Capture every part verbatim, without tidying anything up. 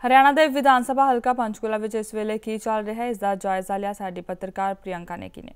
हरियाणा ਦੇ ਵਿਧਾਨ ਸਭਾ ਹਲਕਾ ਪੰਚਕੂਲਾ ਵਿੱਚ ਇਸ ਵੇਲੇ ਕੀ ਚੱਲ ਰਿਹਾ ਹੈ ਇਸ ਦਾ ਜਾਇਜ਼ਾ ਲਿਆ ਸਾਡੀ पत्रकार प्रियंका नेकी ने।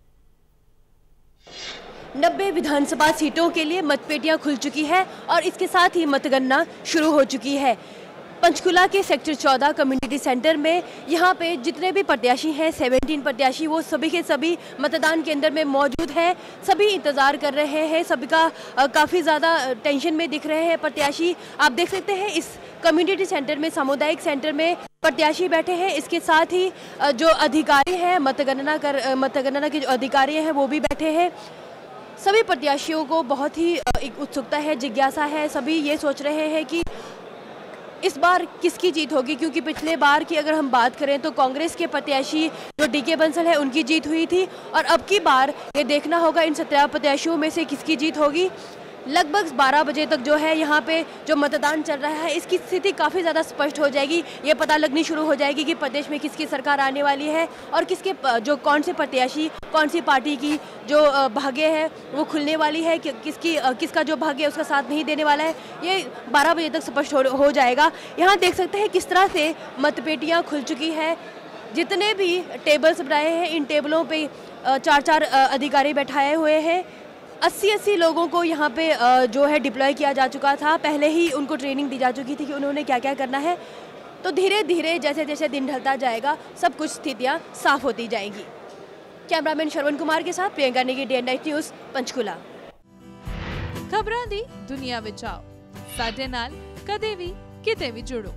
नब्बे विधानसभा सीटों के लिए मतपेटियां खुल चुकी है और इसके साथ ही मतगणना शुरू हो चुकी है। पंचकुला के सेक्टर चौदह कम्युनिटी सेंटर में यहाँ पे जितने भी प्रत्याशी हैं सत्रह प्रत्याशी वो सभी के सभी मतदान केंद्र में मौजूद हैं। सभी इंतज़ार कर रहे हैं, सभी का काफ़ी ज़्यादा टेंशन में दिख रहे हैं प्रत्याशी। आप देख सकते हैं इस कम्युनिटी सेंटर में, सामुदायिक सेंटर में प्रत्याशी बैठे हैं। इसके साथ ही जो अधिकारी हैं मतगणना कर मतगणना के जो अधिकारी हैं वो भी बैठे हैं। सभी प्रत्याशियों को बहुत ही एक उत्सुकता है, जिज्ञासा है। सभी ये सोच रहे हैं कि इस बार किसकी जीत होगी, क्योंकि पिछले बार की अगर हम बात करें तो कांग्रेस के प्रत्याशी जो डी के बंसल है उनकी जीत हुई थी और अब की बार ये देखना होगा इन सत्रह प्रत्याशियों में से किसकी जीत होगी। लगभग बारह बजे तक जो है यहाँ पे जो मतदान चल रहा है इसकी स्थिति काफ़ी ज़्यादा स्पष्ट हो जाएगी। ये पता लगनी शुरू हो जाएगी कि प्रदेश में किसकी सरकार आने वाली है और किसके जो कौन से प्रत्याशी कौन सी पार्टी की जो भाग्य है वो खुलने वाली है, कि, किसकी किसका जो भाग्य है उसका साथ नहीं देने वाला है, ये बारह बजे तक स्पष्ट हो, हो जाएगा। यहाँ देख सकते हैं किस तरह से मतपेटियाँ खुल चुकी है। जितने भी टेबल्स बनाए हैं इन टेबलों पर चार चार अधिकारी बैठाए हुए हैं। अस्सी अस्सी लोगों को यहाँ पे जो है डिप्लॉय किया जा चुका था। पहले ही उनको ट्रेनिंग दी जा चुकी थी कि उन्होंने क्या क्या करना है। तो धीरे धीरे जैसे जैसे दिन ढलता जाएगा सब कुछ स्थितियाँ साफ होती जाएंगी। कैमरामैन श्रवण कुमार के साथ Priyanka Negi, Day Night News Panchkula. खबरां दी दुनिया विच आओ, साडे नाल कदे भी किते भी जुड़ो।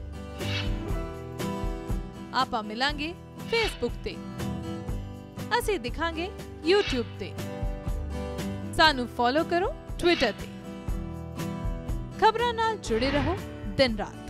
आपां मिलांगे फेसबुक ते, असीं दिखांगे यूट्यूब ते, सानू फॉलो करो ट्विटर ते। खबरां नाल जुड़े रहो दिन रात।